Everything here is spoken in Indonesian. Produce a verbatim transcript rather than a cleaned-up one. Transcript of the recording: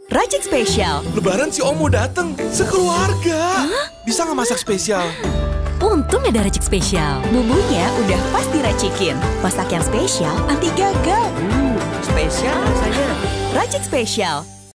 Racik spesial. Lebaran si Om mau dateng sekeluarga. Hah? Bisa nggak masak spesial? Untung ada racik spesial. Bumbunya udah pasti racikin. Masak yang spesial, anti gagal. Hmm, spesial rasanya. Racik spesial.